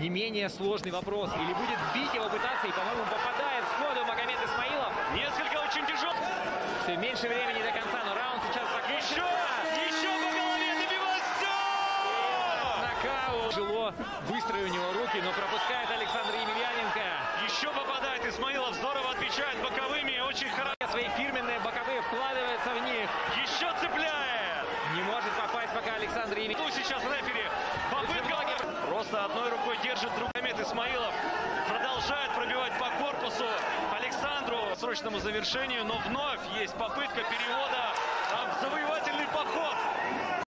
не менее сложный вопрос. Или будет бить его пытаться, и, по-моему, попадает сходу Магомед Исмаилов. Несколько очень тяжелых. Все меньше времени до конца, но раунд сейчас закончится. Еще по голове добивать. Нокаут. Тяжело, быстрые у него руки, но пропускает Александр Емельяненко. Еще попадает Исмаилов, здорово отвечает боковыми, очень хорошо. Свои фирменные боковые вкладывается в них. Еще цепляет. Не может попасть пока Александр Емельяненко. Сейчас рефери. Попытка. Просто одной рукой держит Магомед Исмаилов. Продолжает пробивать по корпусу Александру к срочному завершению, но вновь есть попытка перевода в завоевательный поход.